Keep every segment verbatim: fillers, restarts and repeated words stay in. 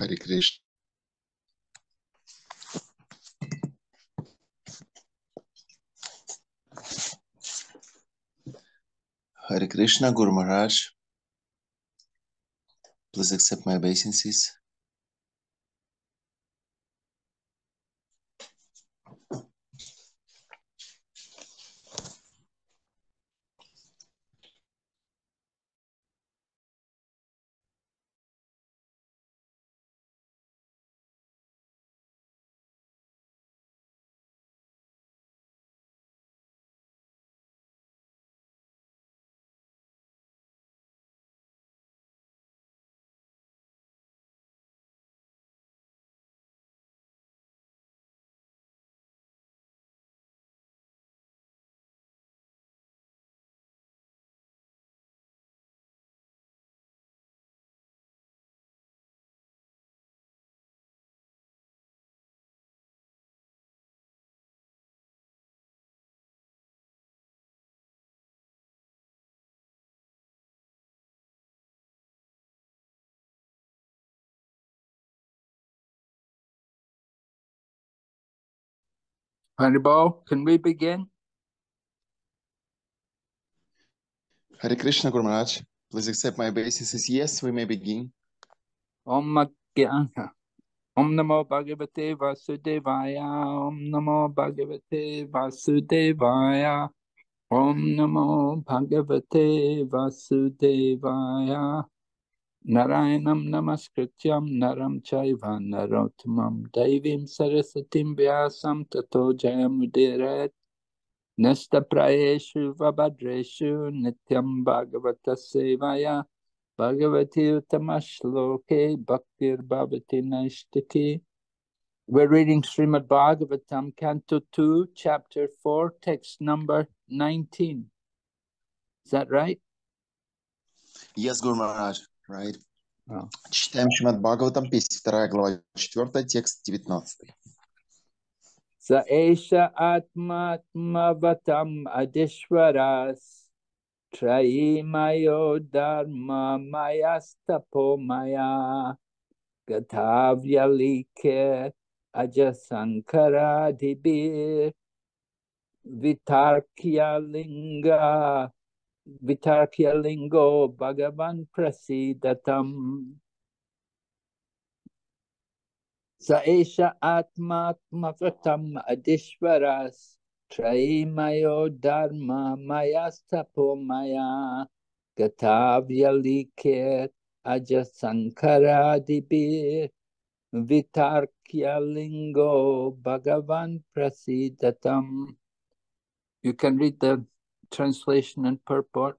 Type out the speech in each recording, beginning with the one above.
Харе Кришна. Hare Krishna, Guru Maharaj. Please accept my obeisances. Haribol, can we begin? Hare Krishna, Guru Maharaj. Please accept my obeisances. Yes, we may begin. Om Magyanha. Om Namo Bhagavate Vasudevaya. Om Namo Bhagavate Vasudevaya. Om Namo Bhagavate Vasudevaya. Narayanam Namaskrityam Naram Chaiva Narottamam Devim Sarasatim Vyasam Tato Jayamudirat. Nesta Prayeshu Vabhadreshu Nityam Bhagavata Sevaya. Bhagavati Utamashloke Bhaktir Bhavati Naishtaki. We're reading Srimad Bhagavatam, Canto two, Chapter four, text number nineteen. Is that right? Yes, Guru Maharaj. Right. Oh. Читаем Шримад Бхагаватам, песня вторая, глава четвёртая, текст девятнадцатый. Sa esha atma atmavatam adishvaras Trayimayo dharma mayastapo maya Gatavyalike ajasankara dibir Vitarkya linga Vitarkya lingo bhagavan prasidatam Saesha atma atmavatam adishvaras Traimayo dharma mayastapo maya Gatavyalike ajasankara dibir Vitarkya lingo bhagavan prasidatam. You can read the translation and purport.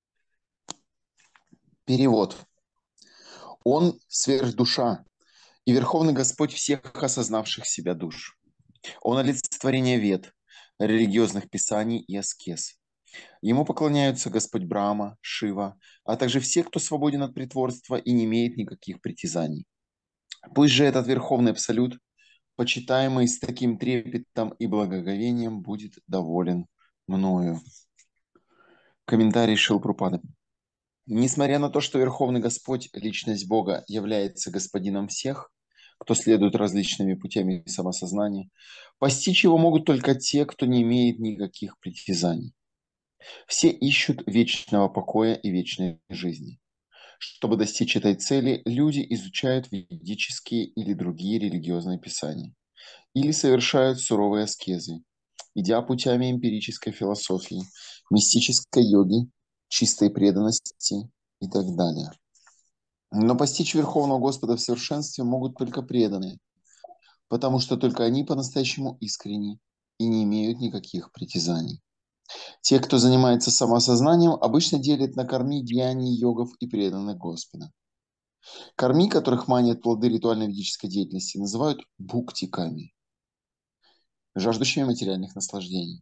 Перевод. Он сверхдуша и Верховный Господь всех осознавших себя душ. Он олицетворение вед, религиозных писаний и аскез. Ему поклоняются Господь Брахма, Шива, а также все, кто свободен от притворства и не имеет никаких притязаний. Пусть же этот Верховный Абсолют, почитаемый с таким трепетом и благоговением, будет доволен мною. Комментарий Шрилы Прабхупады. Несмотря на то, что Верховный Господь, Личность Бога, является Господином всех, кто следует различными путями самосознания, постичь его могут только те, кто не имеет никаких притязаний. Все ищут вечного покоя и вечной жизни. Чтобы достичь этой цели, люди изучают ведические или другие религиозные писания, или совершают суровые аскезы, идя путями эмпирической философии, мистической йоги, чистой преданности и так далее. Но постичь Верховного Господа в совершенстве могут только преданные, потому что только они по-настоящему искренни и не имеют никаких притязаний. Те, кто занимается самосознанием, обычно делят на карми, дьяни, йогов и преданных Господа. Карми, которых манят плоды ритуальной ведической деятельности, называют бхуктиками, жаждущими материальных наслаждений.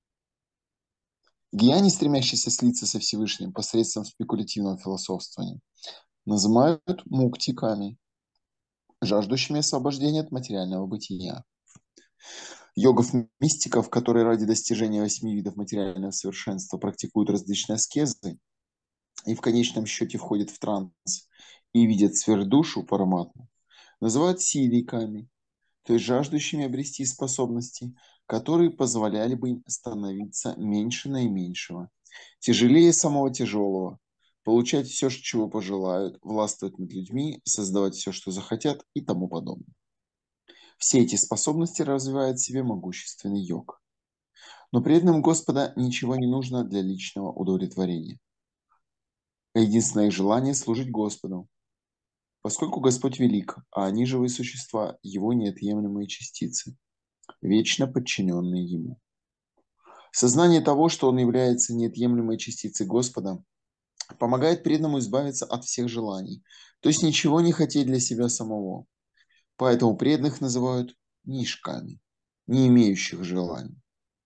Гьяни, стремящиеся слиться со Всевышним посредством спекулятивного философствования, называют муктиками, жаждущими освобождения от материального бытия. Йогов-мистиков, которые ради достижения восьми видов материального совершенства практикуют различные аскезы и в конечном счете входят в транс и видят сверхдушу Параматму, называют сиддиками, то есть жаждущими обрести способности, которые позволяли бы им становиться меньше наименьшего, тяжелее самого тяжелого, получать все, чего пожелают, властвовать над людьми, создавать все, что захотят и тому подобное. Все эти способности развивает в себе могущественный йог. Но преданным Господа ничего не нужно для личного удовлетворения. Единственное их желание – служить Господу, поскольку Господь велик, а они живые существа, его неотъемлемые частицы, вечно подчиненные ему. Сознание того, что он является неотъемлемой частицей Господа, помогает преданному избавиться от всех желаний, то есть ничего не хотеть для себя самого. Поэтому преданных называют нишками, не имеющих желаний.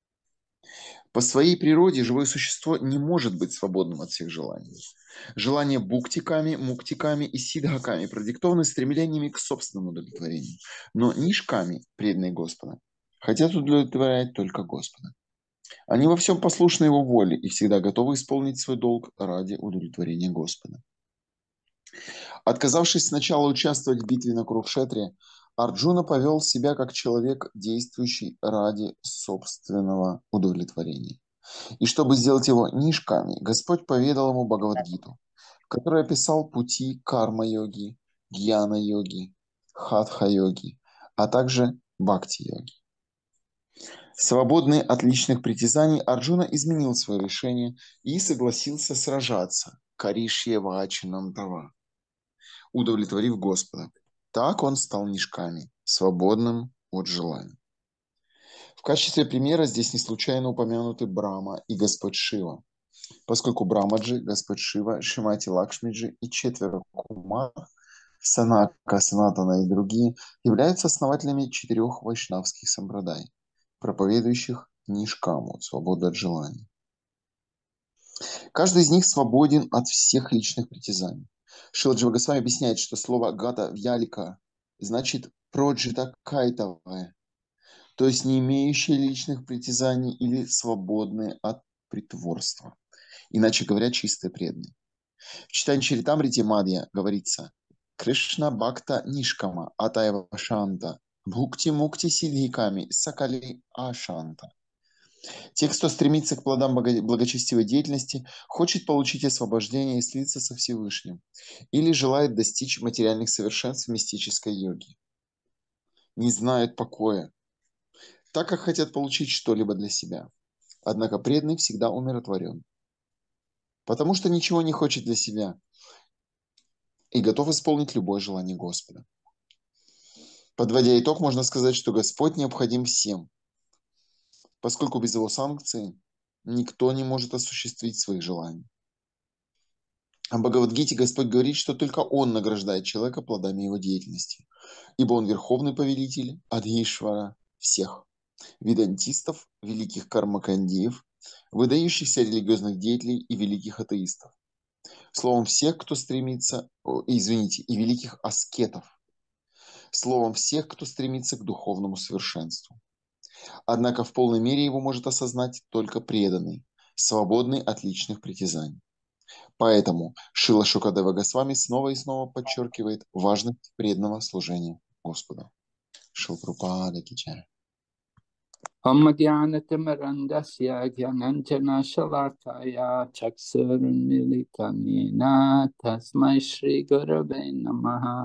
По своей природе живое существо не может быть свободным от всех желаний. Желания буктиками, муктиками и сидхаками продиктованы стремлениями к собственному удовлетворению. Но нишками, преданные Господа, хотят удовлетворять только Господа. Они во всем послушны его воле и всегда готовы исполнить свой долг ради удовлетворения Господа. Отказавшись сначала участвовать в битве на Курукшетре, Арджуна повел себя как человек, действующий ради собственного удовлетворения. И чтобы сделать его нишками, Господь поведал ему Бхагавад-гиту, который описал пути карма-йоги, гьяна-йоги, хатха-йоги, а также бхакти-йоги. Свободный от личных притязаний, Арджуна изменил свое решение и согласился сражаться, каришье вачинам тава, удовлетворив Господа. Так он стал нишками, свободным от желаний. В качестве примера здесь не случайно упомянуты Брахма и Господь Шива, поскольку Брамаджи, Господь Шива, Шримати Лакшмиджи и четверо Кумар, Санака, Санатана и другие являются основателями четырех вайшнавских сампрадай, проповедующих нишкаму, свободу от желаний. Каждый из них свободен от всех личных притязаний. Шрила Джива Госвами объясняет, что слово «гата вьялика» значит «проджита кайтавая», то есть не имеющие личных притязаний или свободные от притворства. Иначе говоря, чистые преданные. В читании Чаритамрити Мадья говорится «Кришна Бхакта Нишкама Атаева Шанта Бхукти Мукти Сидхиками Сакали Ашанта». Тех, кто стремится к плодам благочестивой деятельности, хочет получить освобождение и слиться со Всевышним, или желает достичь материальных совершенств в мистической йоге. Не знают покоя, так как хотят получить что-либо для себя. Однако преданный всегда умиротворен, потому что ничего не хочет для себя и готов исполнить любое желание Господа. Подводя итог, можно сказать, что Господь необходим всем, поскольку без его санкции никто не может осуществить своих желаний. О Бхагавад-гите Господь говорит, что только Он награждает человека плодами его деятельности, ибо Он верховный повелитель Адхишвара всех ведантистов, великих кармакандиев, выдающихся религиозных деятелей и великих атеистов. Словом, всех, кто стремится, извините, и великих аскетов. Словом, всех, кто стремится к духовному совершенству. Однако в полной мере его может осознать только преданный, свободный от личных притязаний. Поэтому Шрила Шукадева Госвами снова и снова подчеркивает важность преданного служения Господу. Шрила Прабхупада ки джай. Om Jnanatimurandasya Jnananjana Shalakaya Chaksurunmilitanina Tasmai Shri Gurave Namaha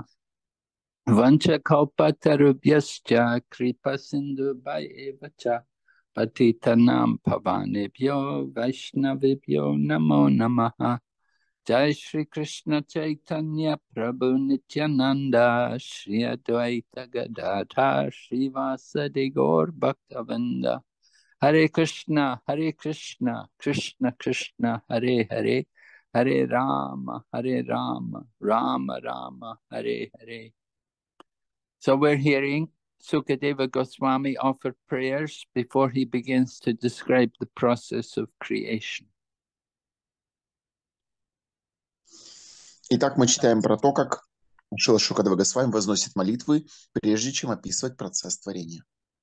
Vanchakalpatarubhyascha Kripa Sindhu Bhayevacha Patitanam Pavanebhyo Vaishnavibhyo Namo Namaha Jai Shri Krishna Chaitanya Prabhu Nityananda Shri Advaita Gadadhar Shri Vasadi Gaur Bhaktavinda Hare Krishna Hare Krishna Krishna Krishna Hare Hare Hare Rama Hare Rama Rama Rama Hare Hare. So we're hearing Sukadeva Goswami offer prayers before he begins to describe the process of creation. Итак, мы читаем про то, как Шрила Шукадева Госвами возносит молитвы, прежде чем описывать процесс творения.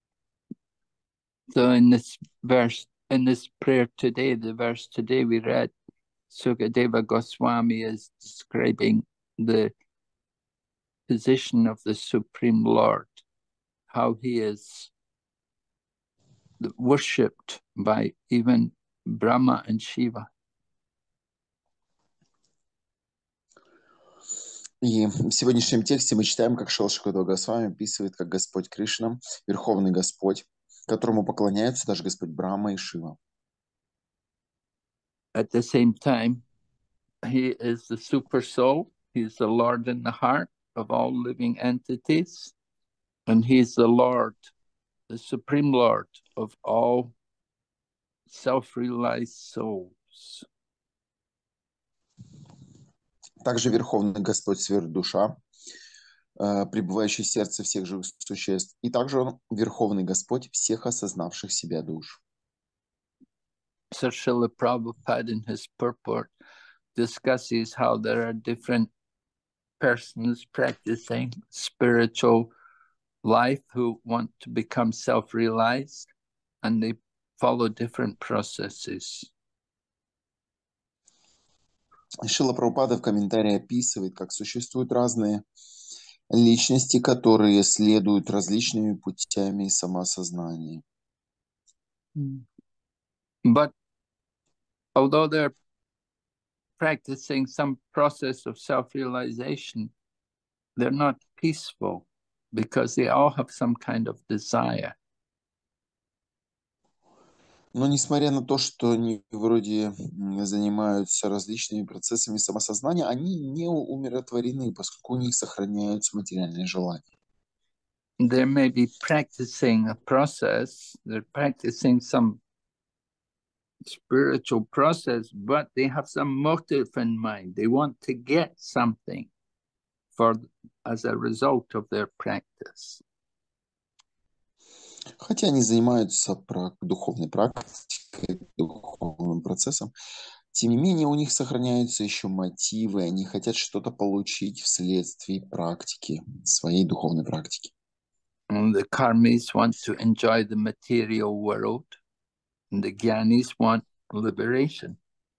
So in this verse, in this prayer today, the verse today we read, Sukadeva Goswami is describing the position of the Supreme Lord, how he is worshipped by even Brahma and Shiva. И в сегодняшнем тексте мы читаем, как Шрила Шукадева Госвами описывает, как Господь Кришна, Верховный Господь, которому поклоняются даже Господь Брахма и Шива. At the same time, he is the super soul. He's the Lord in the heart of all living entities. And he's the Lord, the Supreme Lord of all self-realized souls. Также Верховный Господь Сверхдуша, пребывающий в сердце всех живых существ. И также Он Верховный Господь всех осознавших себя душ. Sir Srila Prabhupada in his purport discusses how there are different persons practicing spiritual life who want to become self-realized, and they follow different processes. Шрила Прабхупада в комментарии описывает, как существуют разные личности, которые следуют различными путями самоосознания. But although they're practicing some process of self-realization, they're not peaceful because they all have some kind of desire. Но несмотря на то, что они вроде занимаются различными процессами самосознания, они не умиротворены, поскольку у них сохраняются материальные желания. They may be practicing a process, they're practicing some spiritual process, but they have some motive in mind. They want to get something for as a result of their practice. Хотя они занимаются духовной практикой, духовным процессом, тем не менее у них сохраняются еще мотивы, они хотят что-то получить вследствие практики, своей духовной практики. And the karmis want to enjoy the material world, and the gyanis want liberation.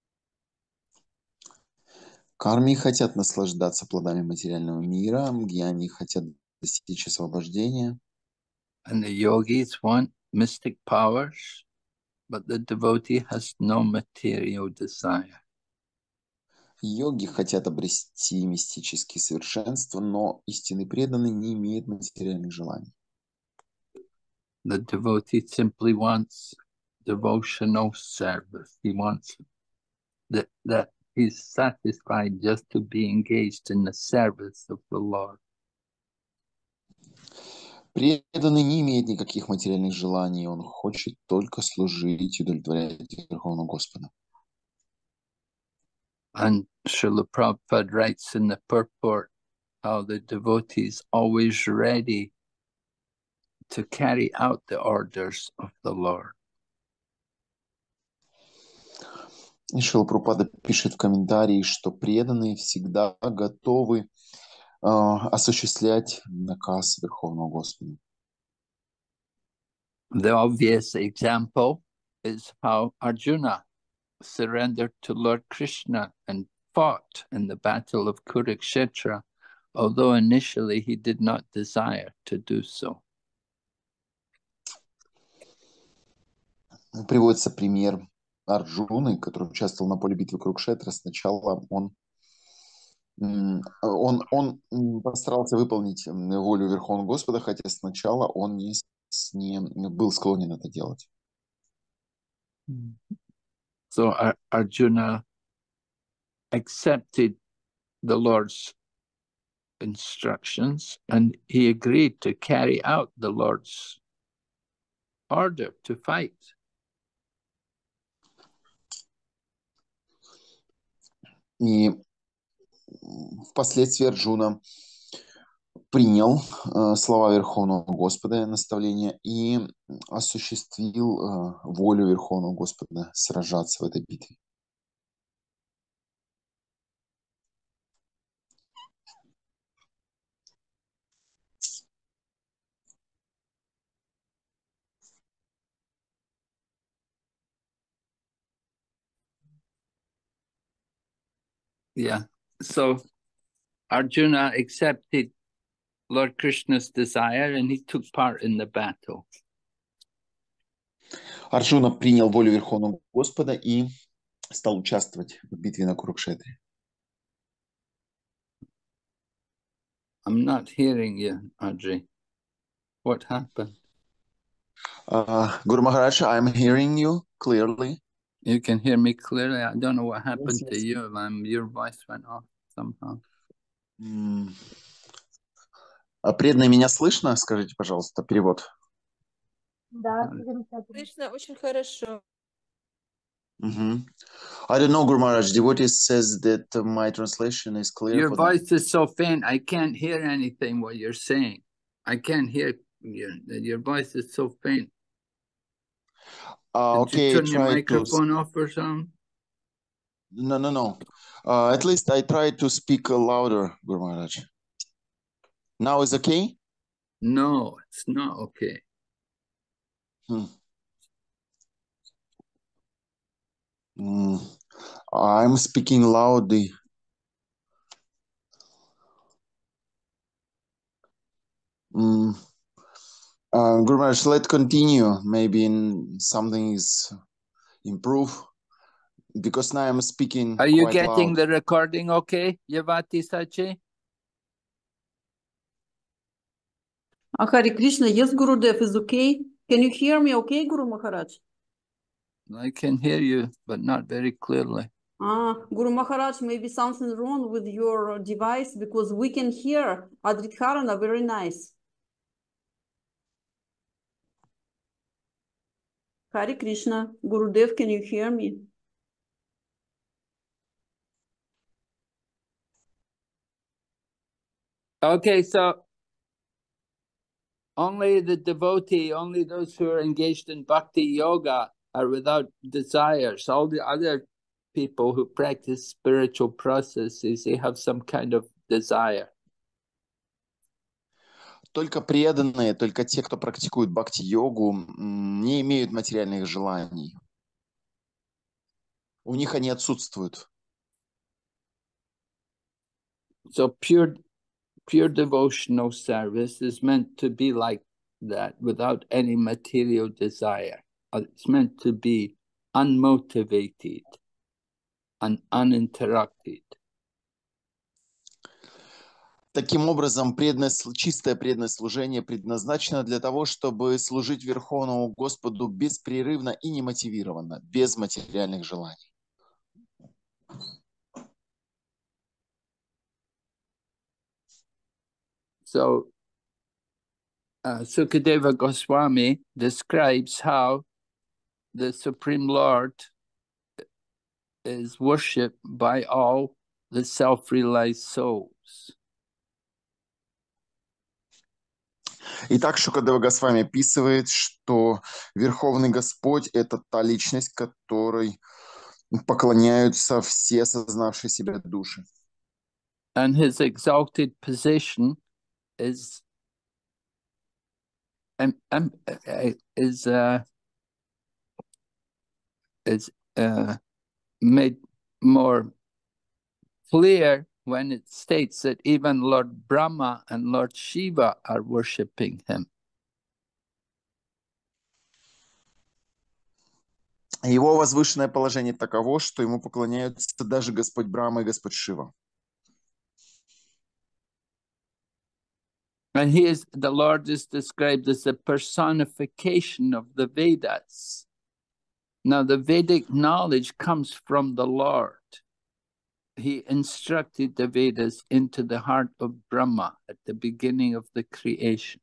Карми хотят наслаждаться плодами материального мира, гьяни хотят достичь освобождения. And the yogis want mystic powers, but the devotee has no material desire. Йоги хотят обрести мистические совершенства, но истинный преданный не имеет материальных желаний. The devotee simply wants devotional service. He wants that, that he's satisfied just to be engaged in the service of the Lord. Преданный не имеет никаких материальных желаний, он хочет только служить и удовлетворять Верховного Господа. And Srila Prabhupada writes in the purport how the devotee is always ready to carry out the orders of the Lord. И Шрила Прабхупада пишет в комментарии, что преданные всегда готовы э, осуществлять наказ Верховного Господа. The obvious example is how Arjuna surrendered to Lord Krishna and fought in the battle of Kurukshetra, although initially he did not desire to do so. Приводится пример Арджуны, который участвовал на поле битвы Курукшетра. Сначала он, он, он постарался выполнить волю Верховного Господа, хотя сначала он не, не был склонен это делать. So Ar Arjuna accepted the Lord's instructions and he agreed to carry out the Lord's order to fight. И впоследствии Арджуна принял э, слова Верховного Господа, наставления, и осуществил э, волю Верховного Господа сражаться в этой битве. Yeah, so Arjuna accepted Lord Krishna's desire, and he took part in the battle. Арджуна принял волю Верховного Господа и стал участвовать в битве на Курукшетре. I'm not hearing you, Audrey. What happened? Uh, Guru Maharaj, I'm hearing you clearly. You can hear me clearly. I don't know what happened Yes, to yes. you. Um, your voice went off somehow. М. А преданные, меня слышно? Скажите, пожалуйста, перевод. Да, Uh, замечательно. Слышно очень хорошо. Мгм. I don't know, Guru Maharaj. Devotees says that uh, my translation is clear Your for them. voice is so faint, I can't hear anything what you're saying. I can't hear your, your voice is so faint. Uh, Did okay, you turn your try to. microphone off or something? No, no, no. Uh, at least I try to speak uh, louder, Guru Maharaj. Now is okay? No, it's not okay. Hmm. Mm. I'm speaking loudly. Mm. Uh, Guru Maharaj, let's continue. Maybe in something is improve because now I'm speaking Are you quite getting loud. the recording okay, Yavati Sachi? Uh, Hare Krishna, yes, Gurudev is okay. Can you hear me okay, Guru Maharaj? I can hear you, but not very clearly. Ah, Guru Maharaj, maybe something wrong with your device because we can hear Adritharana very nice. Hare Krishna, Gurudev, can you hear me? Okay, so only the devotee, only those who are engaged in bhakti yoga are without desires. All the other people who practice spiritual processes, they have some kind of desire. Только преданные, только те, кто практикует бхакти-йогу, м, не имеют материальных желаний. У них они отсутствуют. So pure, pure devotional service is meant to be like that, without any material desire. It's meant to be unmotivated and uninterrupted. Таким образом, преданное, сл- чистое преданное служение предназначено для того, чтобы служить Верховному Господу беспрерывно и немотивированно, без материальных желаний. So uh, Sukadeva Goswami describes how the Supreme Lord is worshipped by all the self-realized souls. Итак, Шукадева Госвами описывает, что Верховный Господь – это та личность, которой поклоняются все осознавшие себя души. And his exalted position is um, um, uh, is uh, is uh, made more clear when it states that even Lord Brahma and Lord Shiva are worshipping him. Его возвышенное положение таково, что ему поклоняются даже Господь Брахма и Господь Шива. And he is, the Lord is described as the personification of the Vedas. Now, the Vedic knowledge comes from the Lord. He instructed the Vedas into the heart of Brahma at the beginning of the creation.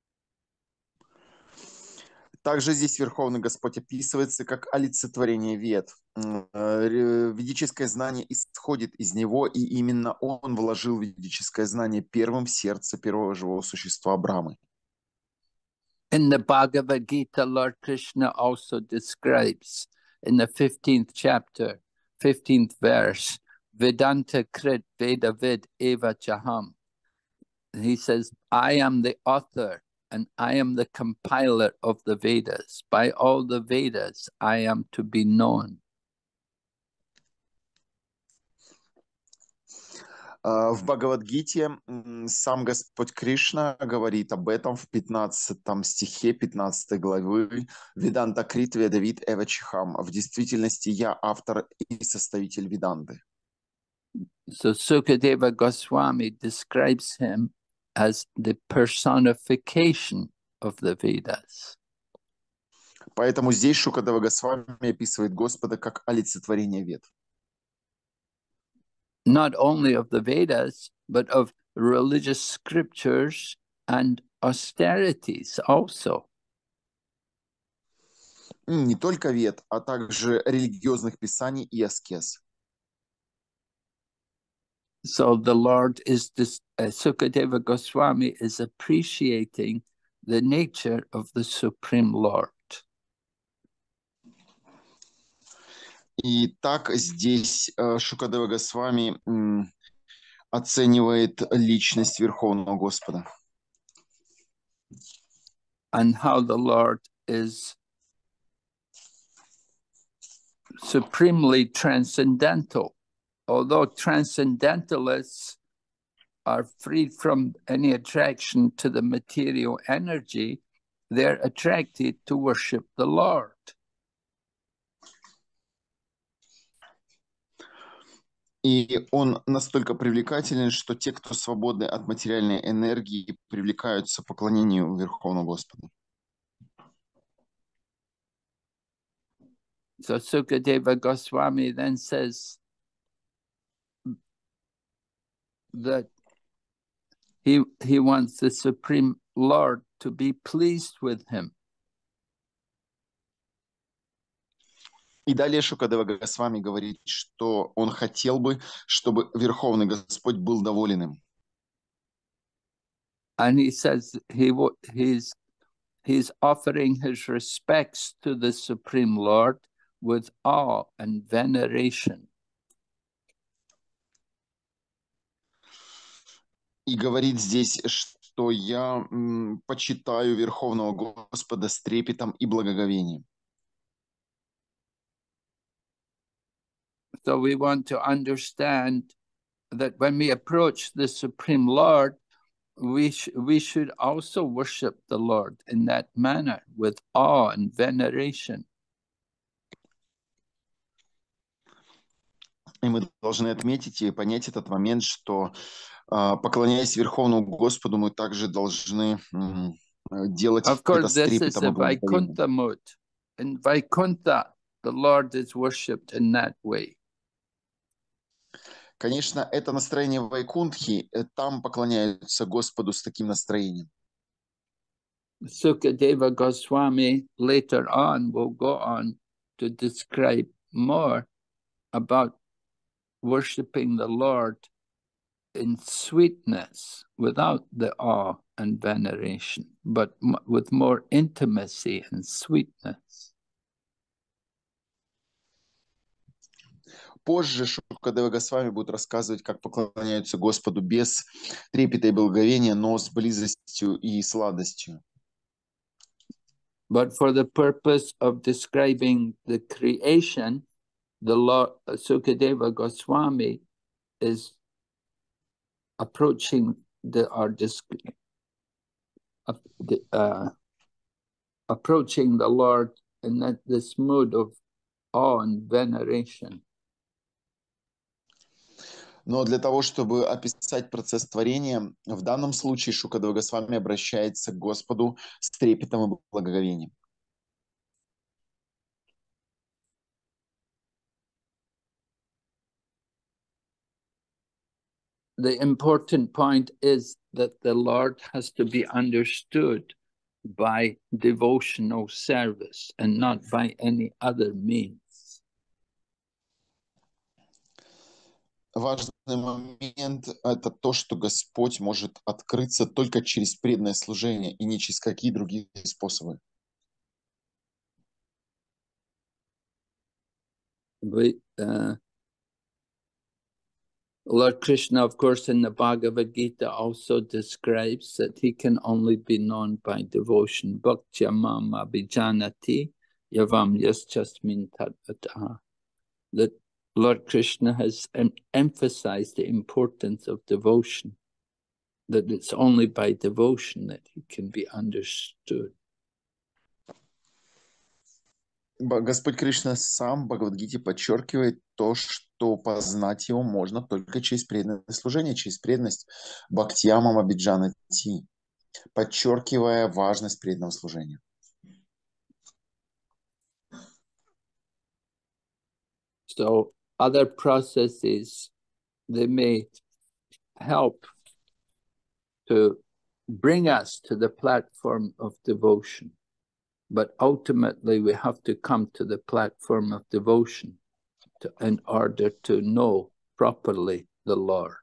Также здесь Верховный Господь описывается как олицетворение вед. М, э, Ведическое знание исходит из него, и именно он вложил ведическое знание первым в сердце первого живого существа Брамы. In the Bhagavad Gita, Lord Krishna also describes in the fifteenth chapter, fifteenth verse, Vedanta Krit Veda Vid Eva Chaham. He says, I am the author and I am the compiler of the Vedas. By all the Vedas, I am to be known. В Бхагавад-гите сам Господь Кришна говорит об этом в пятнадцатом стихе пятнадцатой главы Веданта Крит Ведавид Эвачихам. В действительности я автор и составитель Веданты. So Sukadeva Goswami describes him as the personification of the Vedas. Поэтому здесь Шукадева Госвами описывает Господа как олицетворение Вед. Not only of the Vedas, but of religious scriptures and austerities also. Не только Вед, а также религиозных писаний и аскез. So the Lord is this, uh, Sukadeva Goswami is appreciating the nature of the Supreme Lord. И так здесь Шукадева Госвами оценивает личность Верховного Господа. And how the Lord is supremely transcendental. Although transcendentalists are freed from any attraction to the material energy, they're attracted to worship the Lord. И он настолько привлекателен, что те, кто свободны от материальной энергии, привлекаются к поклонению Верховному Господу. So Sukadeva Goswami then says that he, he wants the Supreme Lord to be pleased with him. И далее Шукадева Госвами говорит, что он хотел бы, чтобы Верховный Господь был доволен им. And he says he he's he's offering his respects to the Supreme Lord with awe and veneration. И говорит здесь, что я м, почитаю Верховного Господа с трепетом и благоговением. So we want to understand that when we approach the Supreme Lord, we, sh we should also worship the Lord in that manner with awe and veneration. И мы должны отметить и понять этот момент, что, поклоняясь Верховному Господу, мы также должны делать это с трепетом и благоговением. In Vaikuntha, the Lord is worshipped in that way. Конечно, это настроение Вайкунтхи, там поклоняются Господу с таким настроением. Sukadeva Goswami later on will go on to describe more about worshiping the Lord in sweetness, without the awe and veneration, but with more intimacy and sweetness. Позже Шукадева Госвами будет рассказывать, как поклоняются Господу без трепета и благоговения, но с близостью и сладостью. But for the purpose of describing the creation, the Lord Sukadeva Goswami is approaching the or uh, approaching the Lord in that this mood of awe and veneration. Но для того, чтобы описать процесс творения, в данном случае Шукадева Госвами обращается к Господу с трепетом и благоговением. The important point is that the Lord has to be understood by devotional service and not by any other means. Важный момент – это то, что Господь может открыться только через преданное служение и не через какие другие способы. We, uh, Lord Krishna, of course, in the Bhagavad Gita also describes that he can only be known by devotion. Bhaktya mam abhijanati yavam yaschasmin tadvataha. That Lord Krishna has em emphasized the importance of devotion, that it's only by devotion that he can be understood. Господь Кришна сам в Бхагавад-гите подчеркивает то, что познать его можно только через преданное служение, через преданность бхактиямам абиджанати, подчеркивая важность преданного служения. So other processes, they may help to bring us to the platform of devotion. But ultimately, we have to come to the platform of devotion to, in order to know properly the Lord.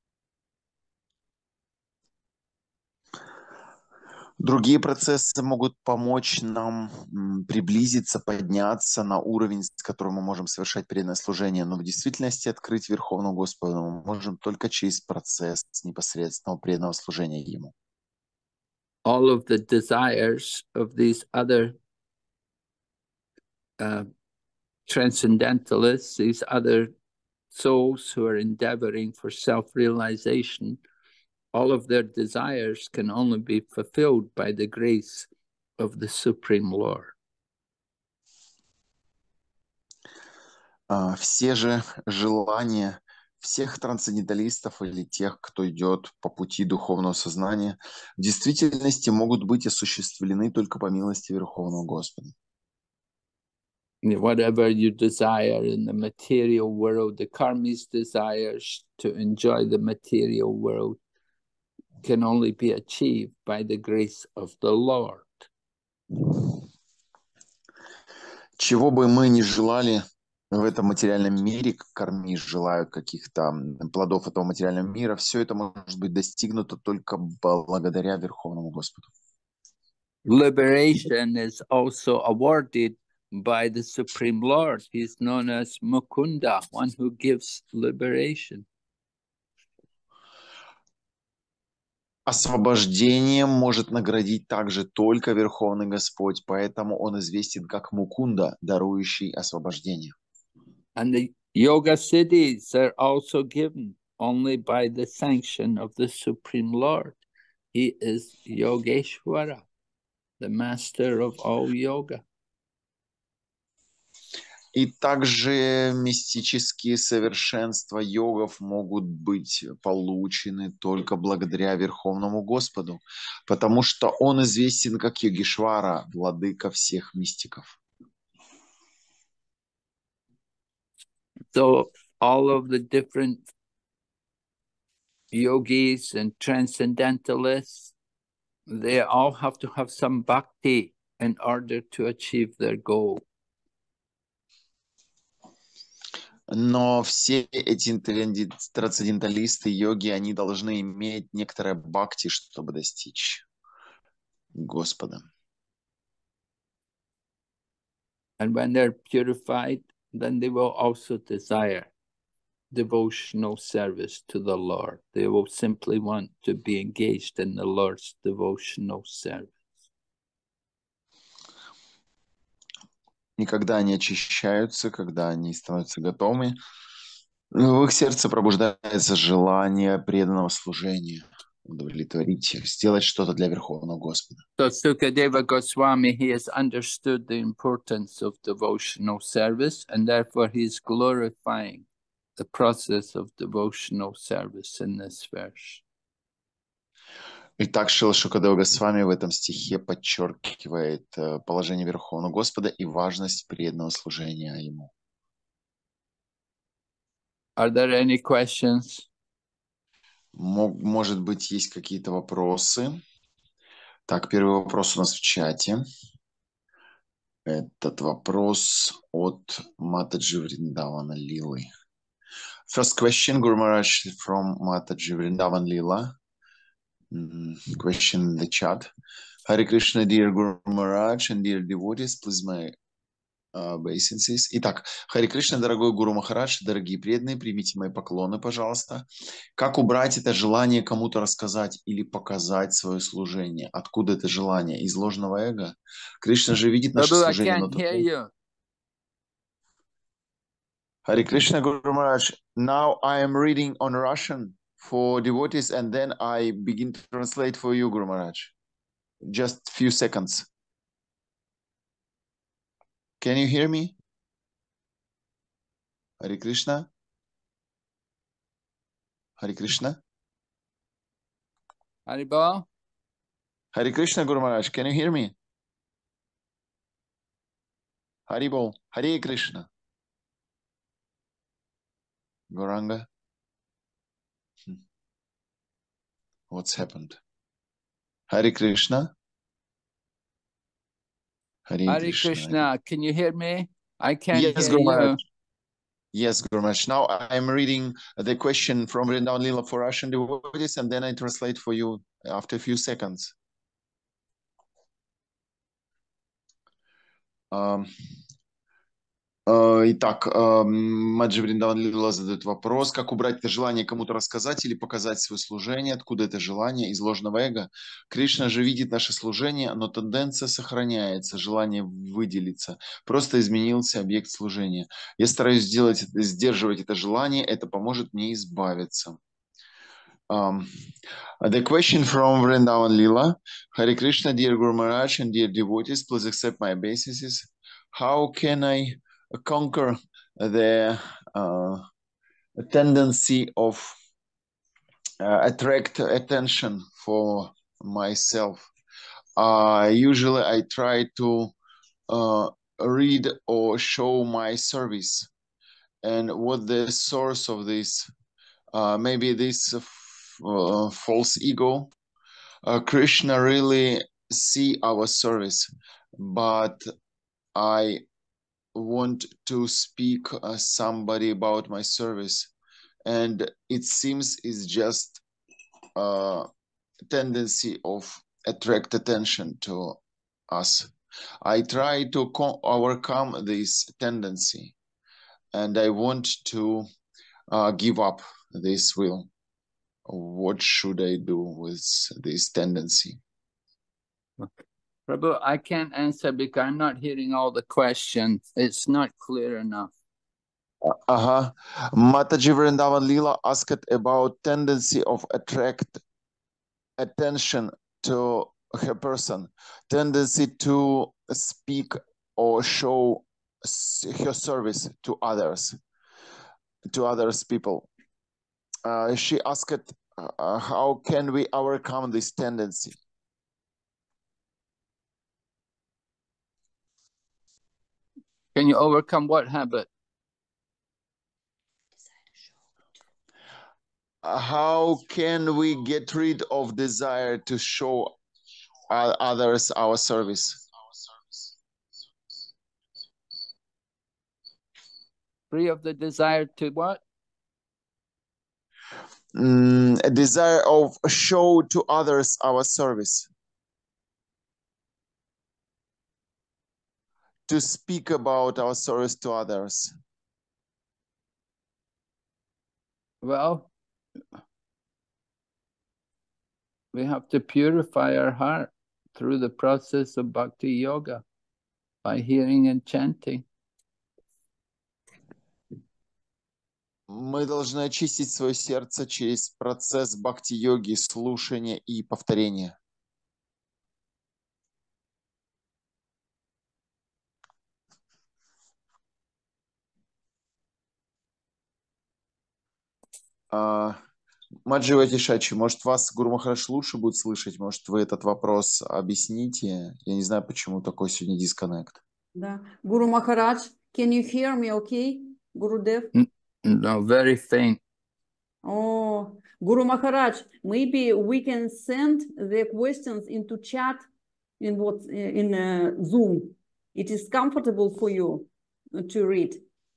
Другие процессы могут помочь нам приблизиться, подняться на уровень, с которым мы можем совершать преданное служение. Но в действительности открыть Верховного Господа мы можем только через процесс непосредственного преданного служения Ему. All of the desires of these other uh, transcendentalists, these other souls who are endeavoring for self-realization, all of their desires can only be fulfilled by the grace of the Supreme Lord. Все же желания всех трансценденталистов или тех, кто идет по пути духовного сознания, в действительности могут быть осуществлены только по милости Верховного Господа. Whatever you desire in the material world, the karmis desires to enjoy the material world can only be achieved by the grace of the Lord. Чего бы мы ни желали в этом материальном мире, карми желают каких-то плодов этого материального мира, все это может быть достигнуто только благодаря Верховному Господу. Liberation is also awarded by the Supreme Lord. He is known as Mukunda, one who gives liberation. Освобождением может наградить также только Верховный Господь, поэтому Он известен как Мукунда, дарующий освобождение. And the yoga siddhis are also given only by the sanction of the Supreme Lord. He is Yogeshwara, the master of all yoga. И также мистические совершенства йогов могут быть получены только благодаря Верховному Господу, потому что Он известен как Йогешвара, владыка всех мистиков. So all of the different yogis and transcendentalists, they all have to have some bhakti in order to achieve their goal. Но все эти трансценденталисты, йоги, они должны иметь некоторое бхакти, чтобы достичь Господа. And when they're purified, then they will also desire devotional service to the Lord. They will simply want to be engaged in the Lord's devotional service. И когда они очищаются, когда они становятся готовыми, в их сердце пробуждается желание преданного служения, удовлетворить их, сделать что-то для Верховного Господа. So Sukadeva Goswami, he has understood the importance of devotional service, and therefore he is glorifying the process of devotional service in this verse. Итак, Шрила Шукадева Госвами в этом стихе подчеркивает положение Верховного Господа и важность преданного служения Ему. Are there any questions? Может быть, есть какие-то вопросы? Так, первый вопрос у нас в чате. Этот вопрос от Матаджи Вриндавана Лилы. First question, Guru Maharaj, from Mataji Vrindavan Lila. Mm, question in the chat. Hare Krishna, dear Guru Maharaj and dear devotees, please my uh, obeisances. Итак, Харе Кришна, дорогой Гуру Махарадж, дорогие преданные, примите мои поклоны, пожалуйста. Как убрать это желание кому-то рассказать или показать свое служение? Откуда это желание? Из ложного эго? Кришна же видит наше Prabhu, I служение, но can't hear такое... you. Hare Krishna, Guru Maharaj. Now I am reading on Russian for devotees, and then I begin to translate for you, Guru Maharaj. Just few seconds. Can you hear me? Hare Krishna. Hare Krishna. Haribol? Hare Krishna, Guru Maharaj. Can you hear me? Haribol. Hare Krishna. Gauranga. Hmm. What's happened? Hare Krishna. Hare, Hare Krishna. Krishna. Can you hear me? I can't Yes, hear Guru Maharaj. you. Yes, Guru Maharaj. Now I'm reading the question from Vrindavan Lila for Russian devotees, and then I translate for you after a few seconds. Um, Итак, Маджи Вриндаван Лила задает вопрос, как убрать это желание кому-то рассказать или показать свое служение, откуда это желание, из ложного эго. Кришна же видит наше служение, но тенденция сохраняется, желание выделиться. Просто изменился объект служения. Я стараюсь сделать, сдерживать это желание, это поможет мне избавиться. Um, the question from Vrindavan Lila. Hare Krishna, dear Guru Maharaj and dear devotees, please accept my obeisances. How can I conquer the uh, tendency of uh, attract attention for myself? Uh, usually I try to uh, read or show my service, and what the source of this, uh, maybe this uh, false ego. uh, Krishna really see our service, but I want to speak uh, somebody about my service, and it seems it's just a tendency of attract attention to us. I try to overcome this tendency, and I want to uh, give up this will. What should I do with this tendency? Prabhu, I can't answer because I'm not hearing all the questions. It's not clear enough. Uh-huh. Mataji Vrindavan Lila asked about tendency of attract attention to her person, tendency to speak or show her service to others, to others people. Uh, she asked, uh, how can we overcome this tendency? Can you overcome what habit? How can we get rid of desire to show others our service? Free of the desire to what? Mm, a desire of show to others our service. To speak about our service to others. Well, we have to purify our heart through the process of bhakti yoga by hearing and chanting. Мы должны очистить свое сердце через процесс бхакти-йоги, слушания и повторения. Маджи Ватишачи, может, вас Гуру Махарадж лучше будет слышать? Может, вы этот вопрос объясните? Я не знаю, почему такой сегодня дисконнект. Да. Гуру Махарадж, can you hear me okay? Гурудев? No, very faint. Oh, Guru Maharaj, maybe we can send the questions into chat in what in uh, Zoom. It is comfortable for you to read.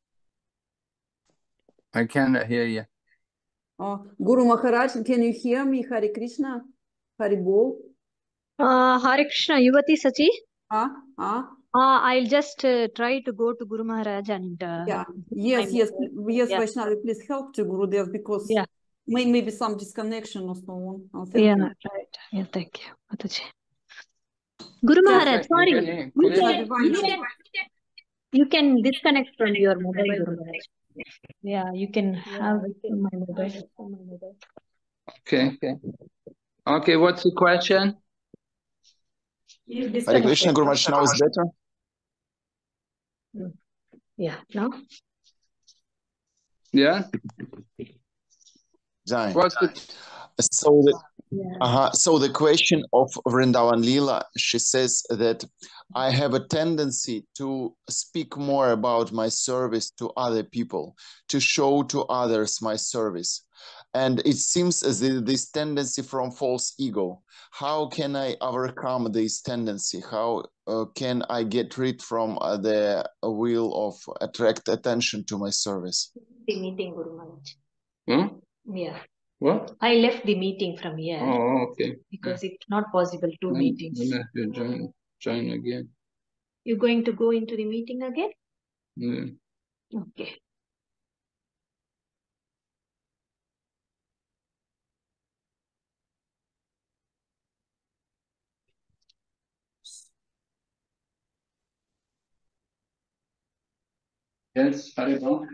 I cannot hear you. Oh, Guru Maharaj, can you hear me? Hare Krishna, Hare Bol. Uh, Hare Krishna, Yuvati Sachi. Ah, ah. Uh, I'll just uh, try to go to Guru Maharaj and uh, yeah, yes, yes, yes, yeah. Vaishnavi, please help to Gurudev because yeah. may, maybe some disconnection or so on. Oh, yeah, you. right. Yeah, thank you. Mataji. Guru Maharaj, sorry, you can, you, can, you can disconnect from your mobile, Guru Maharaj. Yeah, you can have it from my mobile. Okay. Okay. Okay. What's the question? Hare Krishna, Guru Maharaj, now is better? Yeah, now? Yeah. Zai. What's the So the, Yeah. uh, so the question of Vrindavan Leela, she says that I have a tendency to speak more about my service to other people, to show to others my service. And it seems as if this tendency from false ego. How can I overcome this tendency? How uh, can I get rid from uh, the will of attract attention to my service? The meeting, Guru Maharaj. Hmm? Yeah. What? I left the meeting from here Oh, okay. because it's not possible, two Then- meetings. then I have to join, join again. You're going to go into the meeting again? Yeah. Okay. Yes, Hare Krishna.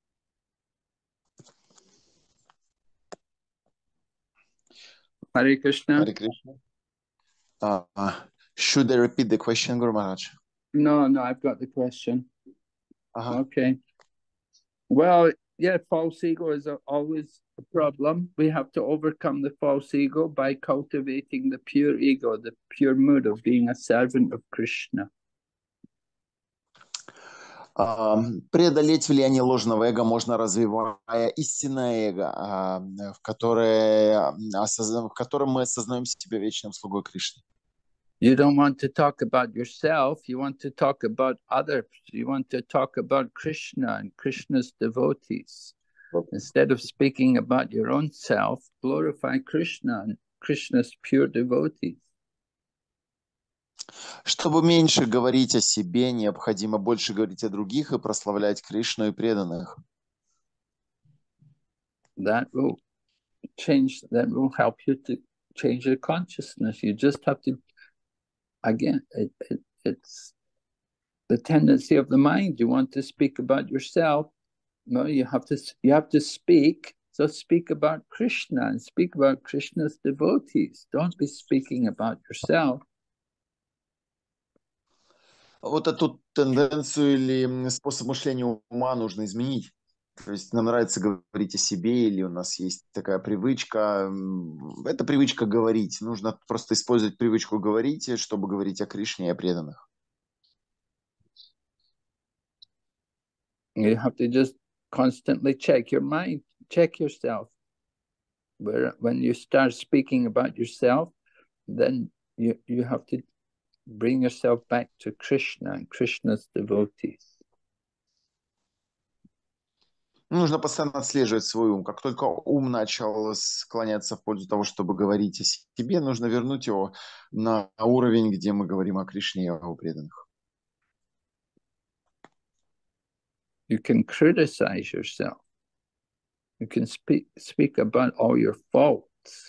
Hare Krishna. Hare Krishna. Uh, uh, should I repeat the question, Guru Maharaj? No, no, I've got the question. Uh-huh. Okay. Well, yeah, false ego is a, always a problem. We have to overcome the false ego by cultivating the pure ego, the pure mood of being a servant of Krishna. А, преодолеть влияние ложного эго можно, развивая истинное эго, а, в, которое, осозна- в котором мы осознаем себя вечным слугой Кришны. You don't want to talk about yourself, you want to talk about others. You want to talk about Krishna and Krishna's devotees. Instead of speaking about your own self, glorify Krishna and Krishna's pure devotees. Чтобы меньше говорить о себе, необходимо больше говорить о других и прославлять Кришну и преданных. That will change, that will help you to change your consciousness. You just have to, again, it, it, it's the tendency of the mind. You want to speak about yourself. No, you have to, you have to speak. So speak about Krishna and speak about Krishna's devotees. Don't be speaking about yourself. Вот эту тенденцию или способ мышления ума нужно изменить. То есть нам нравится говорить о себе, или у нас есть такая привычка. Это привычка говорить. Нужно просто использовать привычку говорить, чтобы говорить о Кришне и о преданных. You have to just constantly check your mind, check yourself. Where when you start speaking about yourself, then you, you have to bring yourself back to Krishna and Krishna's devotees. Нужно постоянно отслеживать свой ум. Как только ум начал склоняться в пользу того, чтобы говорить о себе, нужно вернуть его на уровень, где мы говорим о Кришне и о преданных. You can criticize yourself. You can speak speak about all your faults.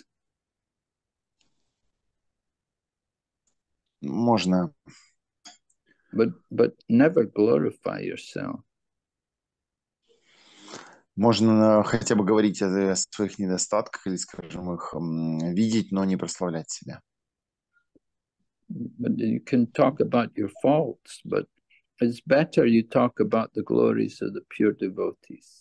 Можно. But but never glorify yourself. Можно хотя бы говорить о своих недостатках или, скажем, их видеть, но не прославлять себя. But you can talk about your faults, but it's better you talk about the glories of the pure devotees.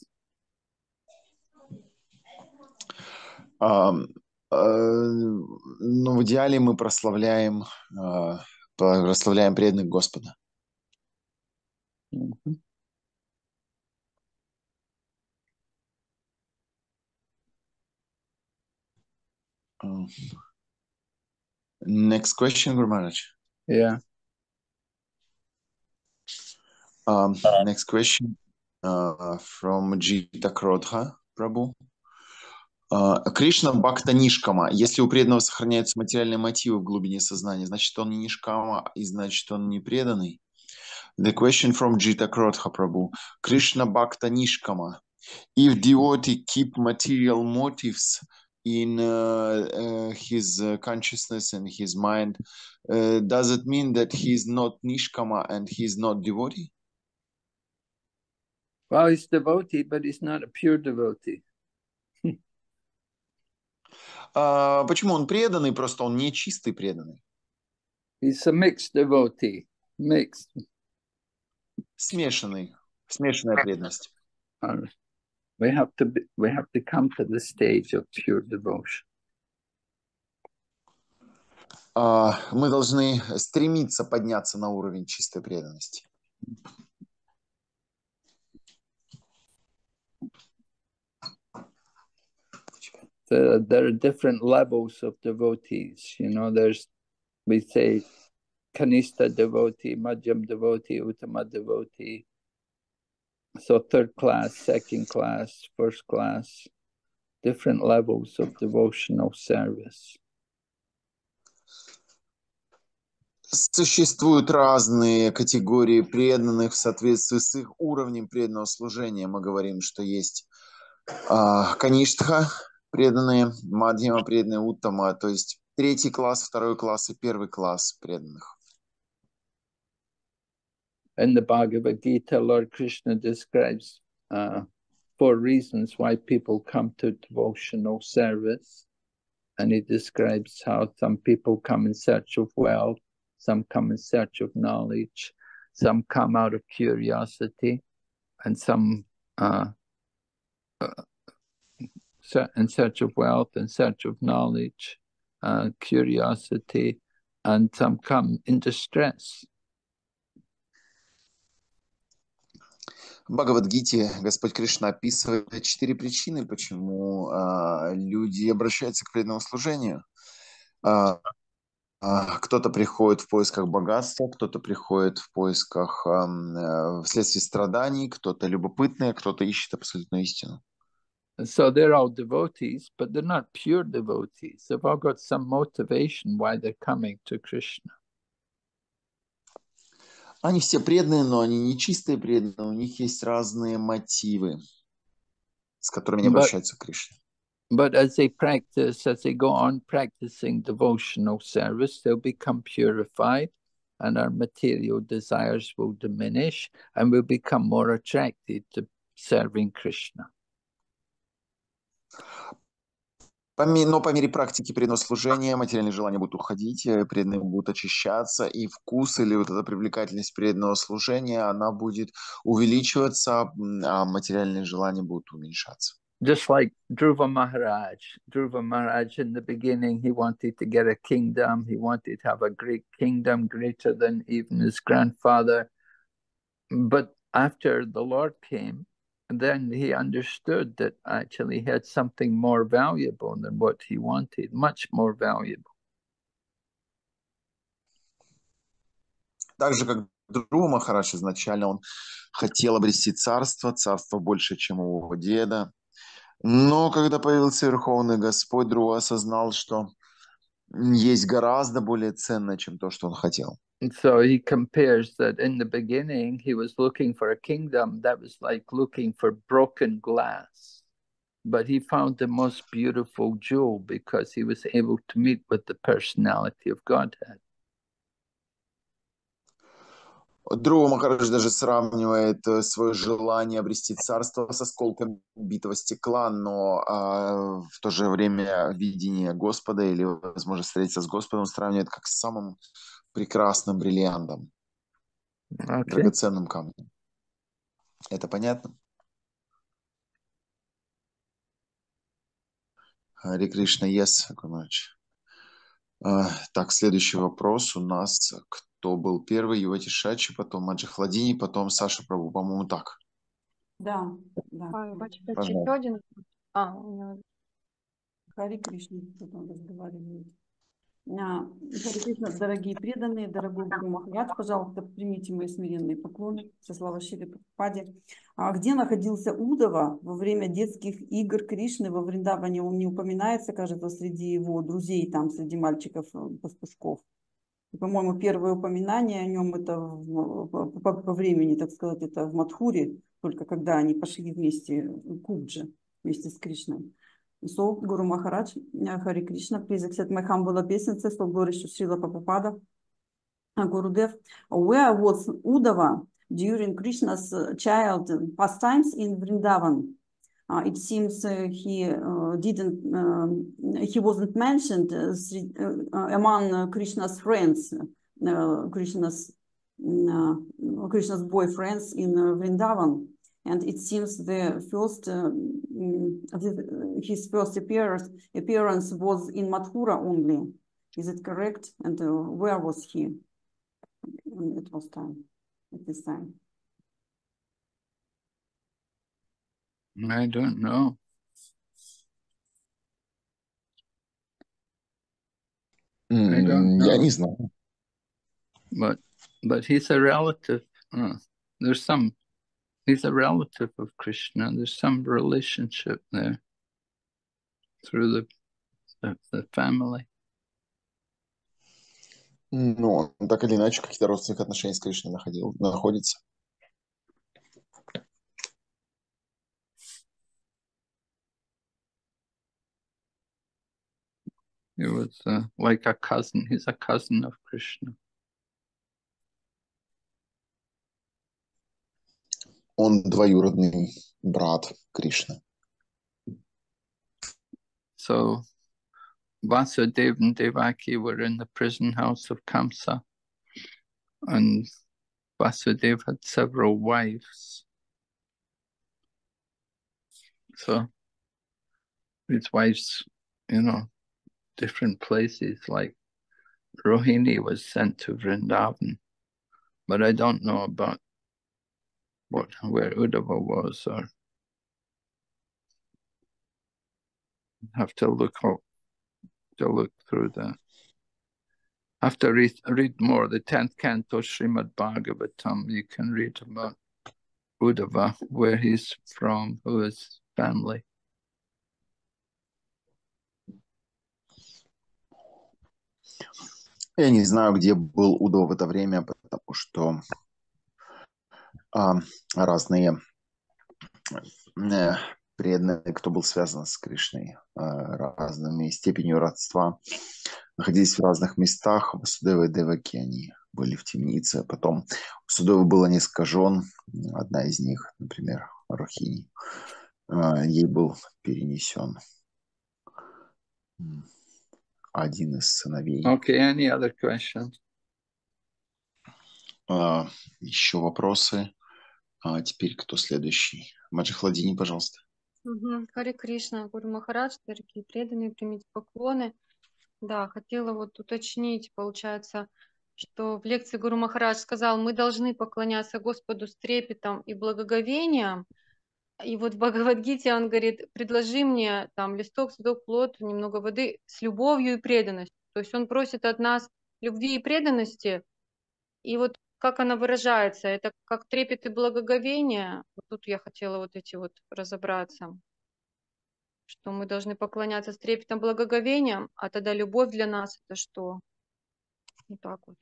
Uh, uh, но в идеале мы прославляем, uh, прославляем преданных Господа. Mm-hmm. Uh, next question, Guru Maharaj. Yeah. Um, next question uh, from Jita Krodha, Prabhu. Uh, Кришна Бхакта Нишкама. Если у преданного сохраняются материальные мотивы в глубине сознания, значит, он не Нишкама, и значит, он не преданный. The question from Jita Krodha, Prabhu. Krishna Bhakta Nishkama. If devotee keep material motives in uh, uh, his uh, consciousness and his mind, uh, does it mean that he is not Nishkama and he is not devotee? Well, he's devotee, but he's not a pure devotee. А, почему он преданный? Просто он не чистый преданный. He's a mixed devotee. Mixed. Смешанный. Смешанная преданность. Uh, we have to be, we have to come to the stage of pure devotion. А, мы должны стремиться подняться на уровень чистой преданности. So there are different levels of devotees. You know, there's, we say, Kanista devotee, Madhyam devotee, Uttama devotee. So third class, second class, first class, different levels of devotional service. Существуют разные категории преданных в соответствии с их уровнем преданного служения. Мы говорим, что есть а, каништха преданные, мадхьяма преданные, уттама, то есть третий класс, второй класс и первый класс преданных. In the Bhagavad Gita, Lord Krishna describes uh, four reasons why people come to devotional service. And he describes how some people come in search of wealth, some come in search of knowledge, some come out of curiosity, and some uh, uh, in search of wealth, in search of knowledge, uh, curiosity, and some come in distress. В Бхагавад-гите Господь Кришна описывает четыре причины, почему а, люди обращаются к преданному служению. А, а, кто-то приходит в поисках богатства, кто-то приходит в поисках а, вследствие страданий, кто-то любопытный, кто-то ищет абсолютную истину. So they're all devotees, but they're not pure devotees. They've all got some motivation why they're coming to Krishna. Они все преданные, но они не чистые преданные, у них есть разные мотивы, с которыми они обращаются к Кришне. But as they practice, as they go on practicing devotional service, they'll become purified and our material desires will diminish and we'll become more attracted to serving Krishna. Но по мере практики преданного служения материальные желания будут уходить, преданные будут очищаться, и вкус или вот эта привлекательность преданного служения, она будет увеличиваться, а материальные желания будут уменьшаться. Just like Dhruva Maharaj. Dhruva Maharaj, in the beginning, he wanted to get a kingdom. He wanted to have a great kingdom, greater than even his grandfather. But after the Lord came, then he understood that actually he had something more valuable than what he wanted, much more valuable. Так же, как Dhruva Махарадж изначально, он хотел обрести царство, царство больше, чем у его деда. Но когда появился Верховный Господь, Dhruva осознал, что есть гораздо более ценное, чем то, что он хотел. So he compares that in the beginning, he was looking for a kingdom that was like looking for broken glass. But he found the most beautiful jewel because he was able to meet with the personality of Godhead. Dhruva Махарадж даже сравнивает свое желание обрести царство с осколком битого стекла, но а, в то же время видение Господа или возможность встретиться с Господом сравнивает как с самым прекрасным бриллиантом, Okay. драгоценным камнем. Это понятно? Харе Кришна, yes, Акунач. Так, следующий вопрос у нас. Кто был первый? Ювати Шачи, потом Маджи Хладини, потом Саша Прабу. По-моему, так. Да, да. Еще один. А, у него... Харе Кришна, кто-то разговаривает. А, Харе Кришна, дорогие преданные, дорогой Гуру Махарадж, пожалуйста, примите мои смиренные поклоны со слава Шри Прабхупаде. А где находился Удава во время детских игр Кришны во Вриндаване? Он не упоминается, кажется, среди его друзей, там, среди мальчиков-пастушков. По-моему, первое упоминание о нем это в, по, по, по времени, так сказать, это в Мадхуре, только когда они пошли вместе в Кубджи, вместе с Кришной. So, Guru Maharaj, Hare Krishna, please accept my humble obeisances for glory to Srila Prabhupada, Gurudev. Where was Uddhava during Krishna's uh, child pastimes in Vrindavan. Uh, it seems uh, he uh, didn't, um, he wasn't mentioned uh, uh, among uh, Krishna's friends, uh, Krishna's, uh, Krishna's boyfriends in uh, Vrindavan. And it seems the first, uh, the, his first appearance, appearance was in Mathura only. Is it correct? And uh, where was he at was time, at this time? I don't know. I don't Я know. не знаю. But but he's a relative. Uh, there's some. He's a relative of Krishna. There's some relationship there through the the, the family. Ну, так или иначе, какие-то родственные отношения с Кришной находил, находятся. He was uh, like a cousin. He's a cousin of Krishna. Он двоюродный брат Кришны. So Vasudeva and Devaki were in the prison house of Kamsa, and Vasudeva had several wives. So his wives, you know, different places, like Rohini was sent to Vrindavan, but I don't know about what where Uddhava was, or have to look up to look through that. Have to read read more. The tenth canto Srimad Bhagavatam, you can read about Uddhava, where he's from, who is family. Я не знаю, где был Удо в это время, потому что а, разные э, преданные, кто был связан с Кришной, а, разными степенью родства, находились в разных местах. Васудева и Деваки, они были в темнице. Потом у Васудевы было несколько жен. Одна из них, например, Рохини, а, ей был перенесен один из сыновей. Okay, any other questions? А, еще вопросы? А теперь кто следующий? Маджахладини, пожалуйста. Угу. Харе Кришна, Гуру Махарадж, дорогие преданные, примите поклоны. Да, хотела вот уточнить, получается, что в лекции Гуру Махарадж сказал, мы должны поклоняться Господу с трепетом и благоговением. И вот в Бхагавад-гите он говорит, предложи мне там листок, цветок, плод, немного воды с любовью и преданностью. То есть он просит от нас любви и преданности. И вот как она выражается, это как трепет и благоговение. Вот тут я хотела вот эти вот разобраться, что мы должны поклоняться с трепетом, благоговением, а тогда любовь для нас это что? Вот так вот.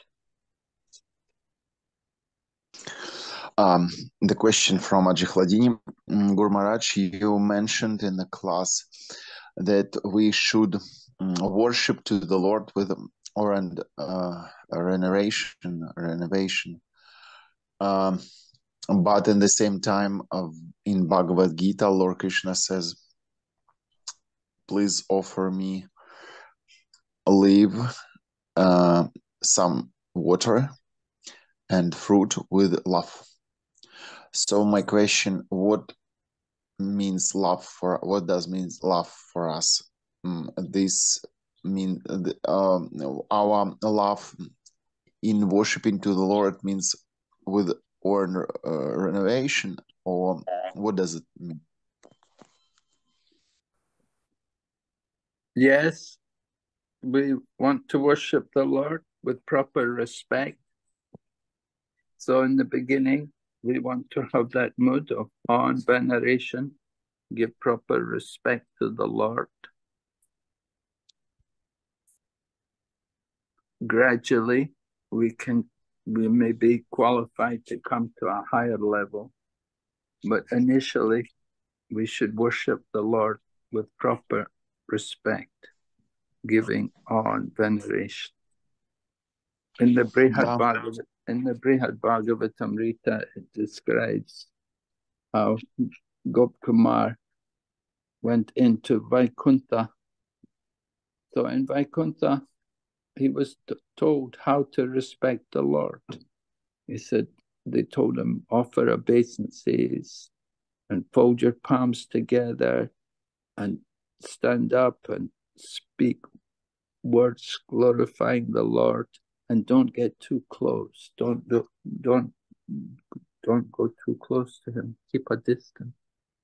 Um, the question from Ajihladini, Guru Maharaj, you mentioned in the class that we should um, worship to the Lord with or and uh, renovation, renovation. Um, but in the same time, of in Bhagavad Gita, Lord Krishna says, "Please offer me a leaf, uh, some water, and fruit with love." So my question, what means love for, what does means love for us? Um, this mean uh, our love in worshiping to the Lord means with or uh, renovation, or what does it mean? Yes, we want to worship the Lord with proper respect. So in the beginning, we want to have that mood of awe and veneration, give proper respect to the Lord. Gradually, we can, we may be qualified to come to a higher level, but initially, we should worship the Lord with proper respect, giving awe and veneration. In the Brihad Да. Bhagavatam, in the Brihad Bhagavatamrita, it describes how Gopkumar went into Vaikuntha. So in Vaikuntha, he was t- told how to respect the Lord. He said, they told him, offer obeisances and fold your palms together and stand up and speak words glorifying the Lord, and don't get too close. Don't do, don't don't go too close to him. Keep a distance.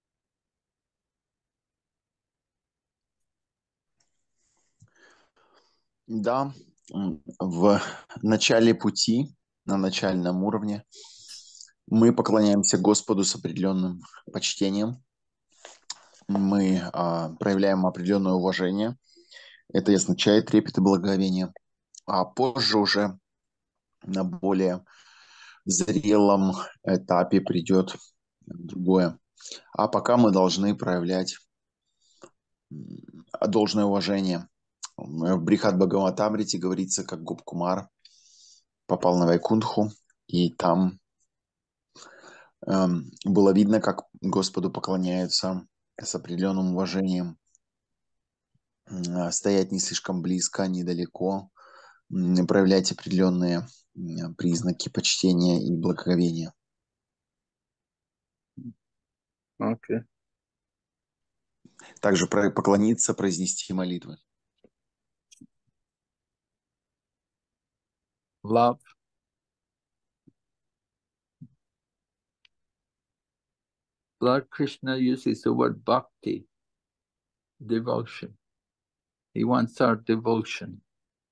Да, в начале пути, на начальном уровне, мы поклоняемся Господу с определенным почтением. Мы а, проявляем определенное уважение. Это и означает трепет и благоговение. А позже уже на более зрелом этапе придет другое. А пока мы должны проявлять должное уважение. В Брихад Бхагаватамрите говорится, как Гопкумар попал на Вайкунтху, и там эм, было видно, как Господу поклоняются с определенным уважением, э, стоять не слишком близко, недалеко, э, проявлять определенные э, признаки почтения и благоговения. Okay. Также про- поклониться, произнести молитвы. Love. Lord Krishna uses the word bhakti, devotion. He wants our devotion.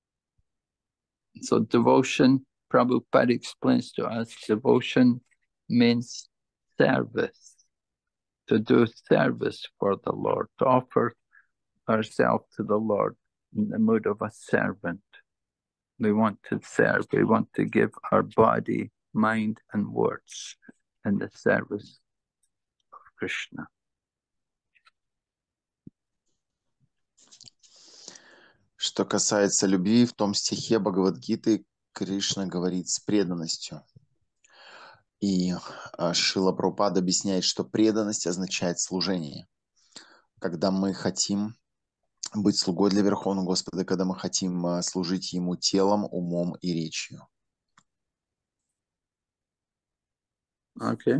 So devotion, Prabhupada explains to us, devotion means service, to do service for the Lord, to offer ourselves to the Lord in the mood of a servant. We want to serve, we want to give our body, mind, and words in the service of Krishna. Что касается любви, в том стихе Бхагавад-гиты Кришна говорит с преданностью. И Шрила Прабхупада объясняет, что преданность означает служение. Когда мы хотим быть слугой для Верховного Господа, когда мы хотим служить Ему телом, умом и речью. Okay.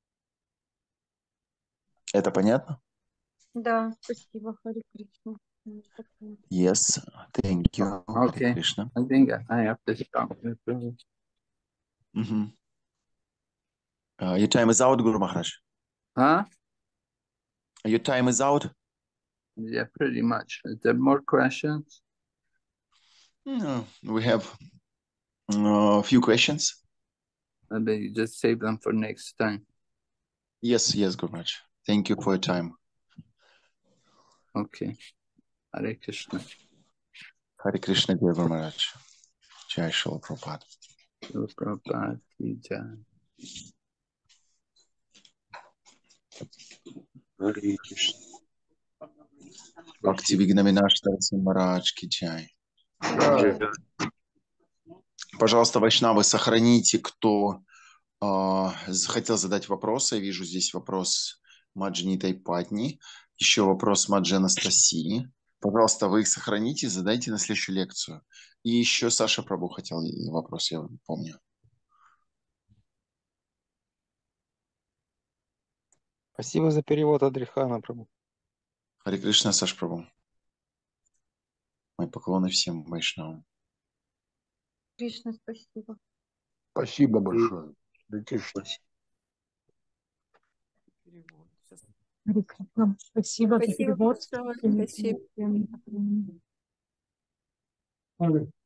Это понятно? Да, спасибо, Хари Кришна. Yes, thank you, Okay. Харе Кришна. I think I have to stop. Mm-hmm. Uh, your time is out, Guru Maharaj. Huh? Your time is out. Yeah, pretty much. Is there more questions? No, we have uh, a few questions. Maybe you just save them for next time. Yes, yes, Guru Maharaj. Thank you for your time. Okay. Hare Krishna. Hare Krishna, dear Guru Maharaj. Jai Srila Prabhupada. Srila Prabhupada ki jai. Hare Krishna. Бхакти Вигнавинаш Тарасим Марадж ки джай. Пожалуйста, вайшнавы, сохраните, кто э, захотел задать вопросы. Я вижу здесь вопрос Маджини Тайпатни, еще вопрос Маджи Анастасии. Пожалуйста, вы их сохраните, задайте на следующую лекцию. И еще Саша Прабу хотел вопрос, я помню. Спасибо за перевод Адрихана, Прабу. Харе Кришна, Саша Прабу. Мои поклоны всем вайшнавам. Кришна, спасибо. Спасибо большое. Харе Кришна. Спасибо за Спасибо перевод. большое. Спасибо. Спасибо.